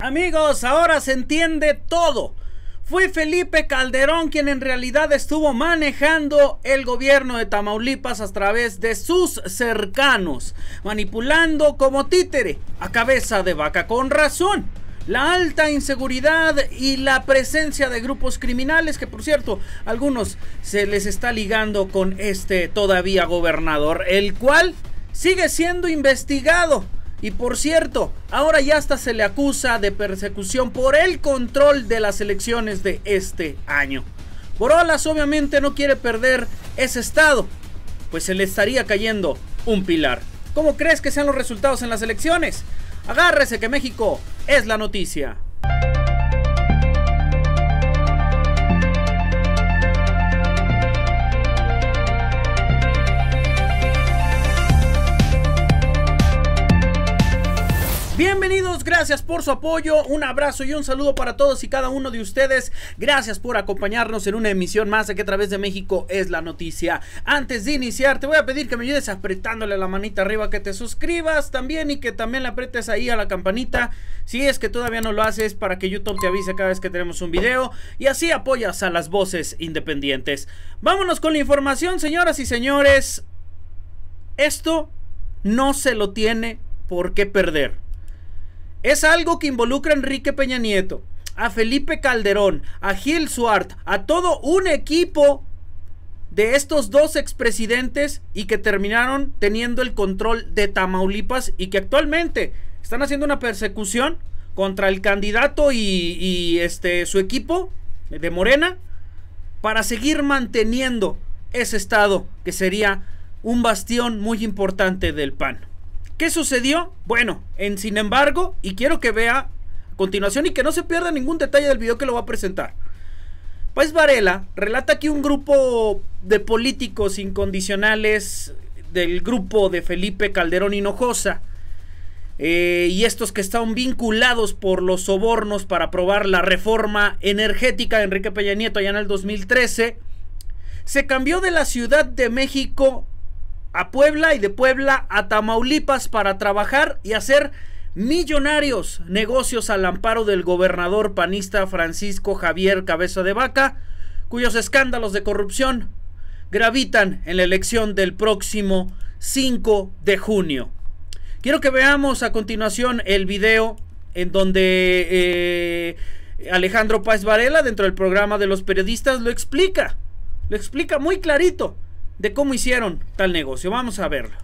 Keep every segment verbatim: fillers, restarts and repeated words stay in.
Amigos, ahora se entiende todo. Fue Felipe Calderón quien en realidad estuvo manejando el gobierno de Tamaulipas a través de sus cercanos, manipulando como títere a cabeza de vaca. Con razón, la alta inseguridad y la presencia de grupos criminales, que por cierto, a algunos se les está ligando con este todavía gobernador, el cual sigue siendo investigado. Y por cierto, ahora ya hasta se le acusa de persecución por el control de las elecciones de este año. Borolas obviamente no quiere perder ese estado, pues se le estaría cayendo un pilar. ¿Cómo crees que sean los resultados en las elecciones? Agárrese que México es la noticia. Bienvenidos, gracias por su apoyo, un abrazo y un saludo para todos y cada uno de ustedes. Gracias por acompañarnos en una emisión más de que a través de México es la noticia. Antes de iniciar, te voy a pedir que me ayudes apretándole la manita arriba, que te suscribas también y que también le apretes ahí a la campanita, si es que todavía no lo haces, para que YouTube te avise cada vez que tenemos un video y así apoyas a las voces independientes. Vámonos con la información, señoras y señores. Esto no se lo tiene por qué perder. Es algo que involucra a Enrique Peña Nieto, a Felipe Calderón, a Gil Suart, a todo un equipo de estos dos expresidentes y que terminaron teniendo el control de Tamaulipas y que actualmente están haciendo una persecución contra el candidato y, y este, su equipo de Morena para seguir manteniendo ese estado que sería un bastión muy importante del P A N. ¿Qué sucedió? Bueno, en sin embargo, y quiero que vea a continuación y que no se pierda ningún detalle del video que lo va a presentar. Páez Varela relata que un grupo de políticos incondicionales del grupo de Felipe Calderón Hinojosa eh, y estos que están vinculados por los sobornos para aprobar la reforma energética de Enrique Peña Nieto allá en el dos mil trece, se cambió de la Ciudad de México a Puebla y de Puebla a Tamaulipas para trabajar y hacer millonarios negocios al amparo del gobernador panista Francisco Javier Cabeza de Vaca, cuyos escándalos de corrupción gravitan en la elección del próximo cinco de junio. Quiero que veamos a continuación el video en donde eh, Alejandro Páez Varela, dentro del programa de los periodistas, lo explica, lo explica muy clarito de cómo hicieron tal negocio. Vamos a verlo.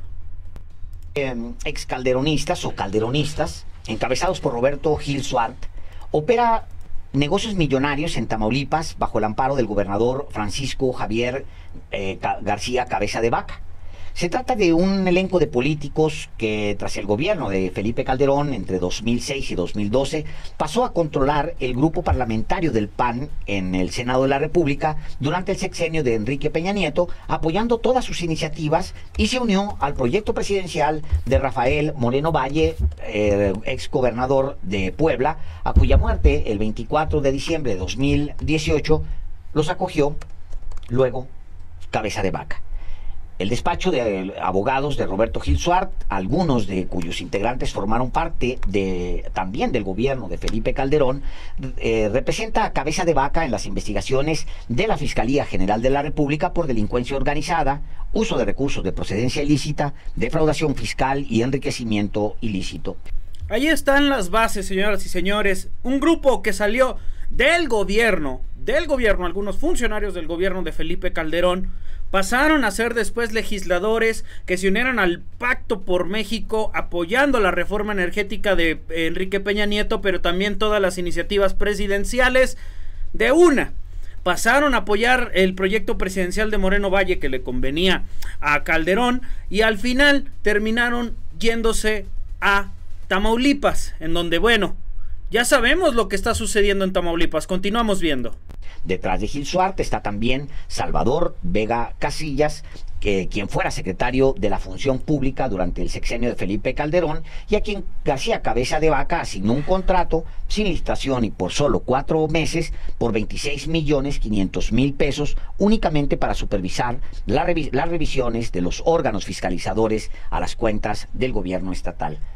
Eh, ex calderonistas o calderonistas, encabezados por Roberto Gil Suart, opera negocios millonarios en Tamaulipas bajo el amparo del gobernador Francisco Javier eh, García Cabeza de Vaca. Se trata de un elenco de políticos que, tras el gobierno de Felipe Calderón entre dos mil seis y dos mil doce, pasó a controlar el grupo parlamentario del P A N en el Senado de la República durante el sexenio de Enrique Peña Nieto, apoyando todas sus iniciativas, y se unió al proyecto presidencial de Rafael Moreno Valle, eh, ex gobernador de Puebla, a cuya muerte el veinticuatro de diciembre de dos mil dieciocho los acogió luego Cabeza de Vaca. El despacho de abogados de Roberto Gil Suart, algunos de cuyos integrantes formaron parte de, también del gobierno de Felipe Calderón, eh, representa a Cabeza de Vaca en las investigaciones de la Fiscalía General de la República por delincuencia organizada, uso de recursos de procedencia ilícita, defraudación fiscal y enriquecimiento ilícito. Ahí están las bases, señoras y señores. Un grupo que salió del gobierno, del gobierno, algunos funcionarios del gobierno de Felipe Calderón, pasaron a ser después legisladores que se unieron al Pacto por México apoyando la reforma energética de Enrique Peña Nieto, pero también todas las iniciativas presidenciales de una. Pasaron a apoyar el proyecto presidencial de Moreno Valle que le convenía a Calderón y al final terminaron yéndose a Tamaulipas, en donde, bueno, ya sabemos lo que está sucediendo en Tamaulipas. Continuamos viendo. Detrás de Gil Suart está también Salvador Vega Casillas, que, quien fuera secretario de la Función Pública durante el sexenio de Felipe Calderón, y a quien García Cabeza de Vaca asignó un contrato sin licitación y por solo cuatro meses por veintiséis millones quinientos mil pesos, únicamente para supervisar la revi las revisiones de los órganos fiscalizadores a las cuentas del gobierno estatal.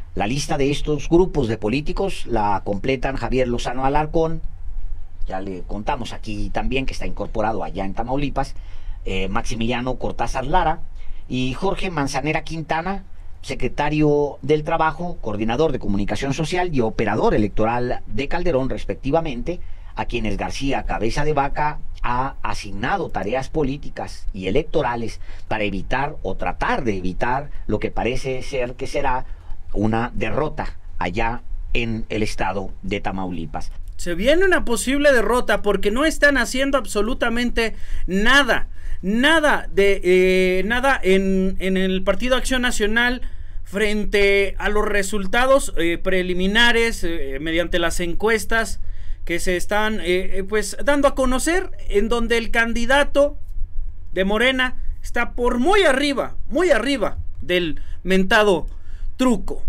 La lista de estos grupos de políticos la completan Javier Lozano Alarcón, ya le contamos aquí también que está incorporado allá en Tamaulipas, eh, Maximiliano Cortázar Lara y Jorge Manzanera Quintana, secretario del Trabajo, coordinador de comunicación social y operador electoral de Calderón, respectivamente, a quienes García Cabeza de Vaca ha asignado tareas políticas y electorales para evitar o tratar de evitar lo que parece ser que será una derrota allá en el estado de Tamaulipas. Se viene una posible derrota porque no están haciendo absolutamente nada, nada de eh, nada en, en el Partido Acción Nacional frente a los resultados eh, preliminares eh, mediante las encuestas que se están eh, pues dando a conocer, en donde el candidato de Morena está por muy arriba, muy arriba del mentado truco.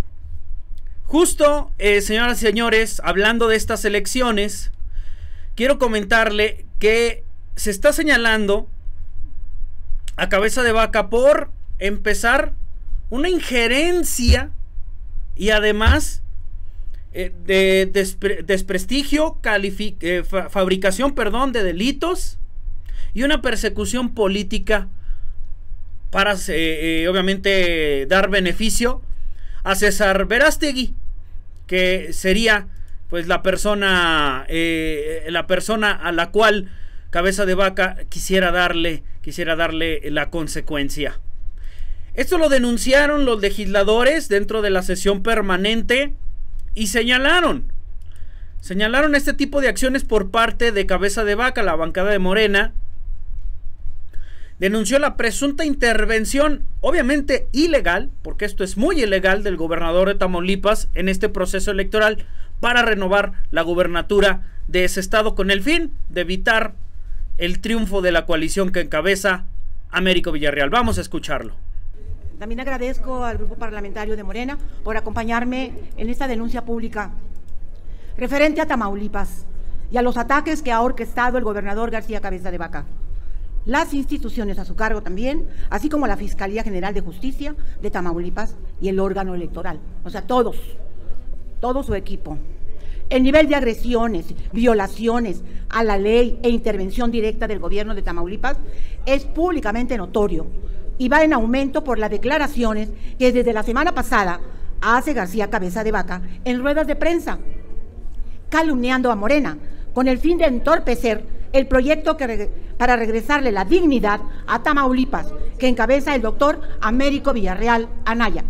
Justo, eh, señoras y señores, hablando de estas elecciones, quiero comentarle que se está señalando a Cabeza de Vaca por empezar una injerencia y además eh, de despre desprestigio, eh, fa fabricación, perdón, de delitos y una persecución política para, eh, eh, obviamente, dar beneficio a César Verástegui, que sería pues la persona eh, la persona a la cual Cabeza de Vaca quisiera darle quisiera darle la consecuencia. Esto lo denunciaron los legisladores dentro de la sesión permanente y señalaron señalaron este tipo de acciones por parte de Cabeza de Vaca. La bancada de Morena denunció la presunta intervención, obviamente ilegal, porque esto es muy ilegal, del gobernador de Tamaulipas en este proceso electoral para renovar la gubernatura de ese estado con el fin de evitar el triunfo de la coalición que encabeza Américo Villarreal. Vamos a escucharlo. También agradezco al grupo parlamentario de Morena por acompañarme en esta denuncia pública referente a Tamaulipas y a los ataques que ha orquestado el gobernador García Cabeza de Vaca. Las instituciones a su cargo también, así como la Fiscalía General de Justicia de Tamaulipas y el órgano electoral, o sea, todos, todo su equipo. El nivel de agresiones, violaciones a la ley e intervención directa del gobierno de Tamaulipas es públicamente notorio y va en aumento por las declaraciones que desde la semana pasada hace García Cabeza de Vaca en ruedas de prensa, calumniando a Morena con el fin de entorpecer el proyecto que reg para regresarle la dignidad a Tamaulipas, que encabeza el doctor Américo Villarreal Anaya.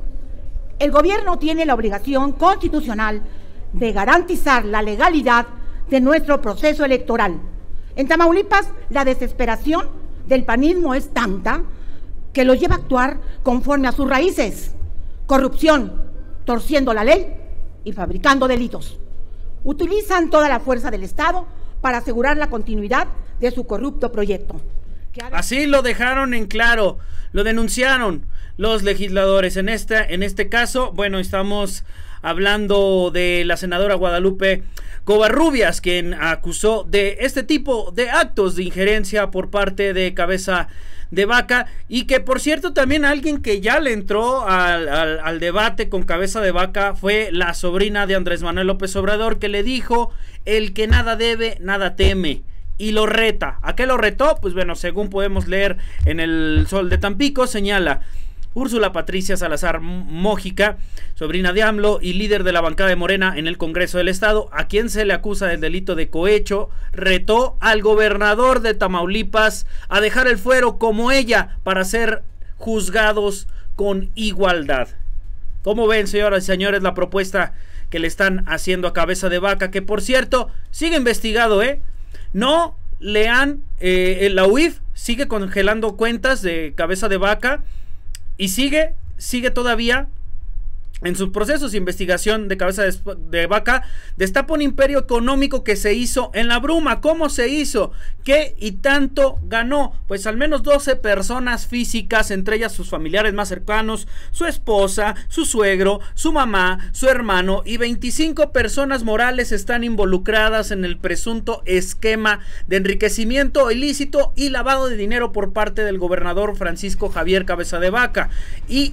El gobierno tiene la obligación constitucional de garantizar la legalidad de nuestro proceso electoral. En Tamaulipas, la desesperación del panismo es tanta que los lleva a actuar conforme a sus raíces: corrupción, torciendo la ley y fabricando delitos. Utilizan toda la fuerza del Estado para asegurar la continuidad de su corrupto proyecto. Así lo dejaron en claro, lo denunciaron los legisladores. En este, en este caso, bueno, estamos hablando de la senadora Guadalupe Covarrubias, quien acusó de este tipo de actos de injerencia por parte de Cabeza de Vaca, y que por cierto también alguien que ya le entró al, al, al debate con Cabeza de Vaca fue la sobrina de Andrés Manuel López Obrador, que le dijo: el que nada debe, nada teme, y lo reta. ¿A qué lo retó? Pues bueno, según podemos leer en el Sol de Tampico, señala: Úrsula Patricia Salazar Mójica, sobrina de AMLO y líder de la bancada de Morena en el Congreso del Estado, a quien se le acusa del delito de cohecho, retó al gobernador de Tamaulipas a dejar el fuero como ella para ser juzgados con igualdad. ¿Cómo ven, señoras y señores, la propuesta que le están haciendo a Cabeza de Vaca? Que por cierto, sigue investigado, ¿eh? No le han, eh, la U I F sigue congelando cuentas de Cabeza de Vaca y sigue, sigue todavía en sus procesos de investigación de Cabeza de, de Vaca. Destapa un imperio económico que se hizo en la bruma. ¿Cómo se hizo? ¿Qué y tanto ganó? Pues al menos doce personas físicas, entre ellas sus familiares más cercanos, su esposa, su suegro, su mamá, su hermano, y veinticinco personas morales están involucradas en el presunto esquema de enriquecimiento ilícito y lavado de dinero por parte del gobernador Francisco Javier Cabeza de Vaca. Y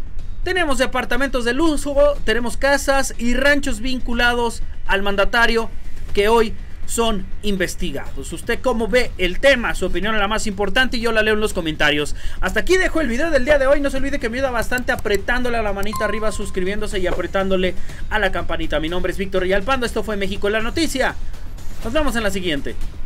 tenemos departamentos de lujo, tenemos casas y ranchos vinculados al mandatario que hoy son investigados. ¿Usted cómo ve el tema? Su opinión es la más importante y yo la leo en los comentarios. Hasta aquí dejo el video del día de hoy. No se olvide que me ayuda bastante apretándole a la manita arriba, suscribiéndose y apretándole a la campanita. Mi nombre es Víctor Villalpando. Esto fue México en la Noticia. Nos vemos en la siguiente.